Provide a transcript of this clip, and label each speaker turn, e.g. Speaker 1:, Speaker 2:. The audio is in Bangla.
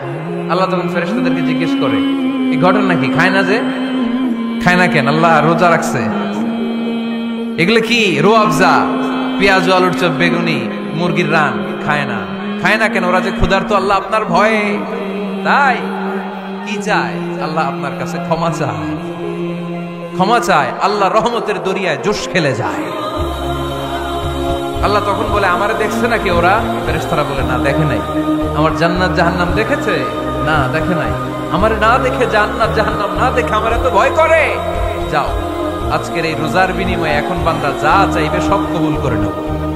Speaker 1: আল্লাহ তখন ফেরেশতাদেরকে জিজ্ঞেস করে, এই ঘটনা কি? খায় না যে? খায় না কেন? আল্লাহ রোজা রাখছে। এগুলো কি? রো আফজা, পেঁয়াজ, আলুর চপ, বেগুনি, মুরগির রান খায় না। খায় না কেন? ওরা যে ক্ষুধার্ত, আল্লাহ আপনার ভয়ে। তাই কি চায়? আল্লাহ আপনার কাছে ক্ষমা চায়, ক্ষমা চায়। আল্লাহ রহমতের দরিয়ায় জোশ খেলে যায়। আল্লাহ তখন বলে, আমারে দেখছে নাকি ওরা? ফেরেশতারা বলে, না দেখে নাই। আমার জান্নাত জাহান্নাম দেখেছে? না দেখে নাই। আমারে না দেখে, জান্নাত জাহান্নাম না দেখে আমার এত ভয় করে। যাও, আজকের এই রোজার বিনিময়ে এখন বান্দা যা চাইবে সব কবুল করে নেব।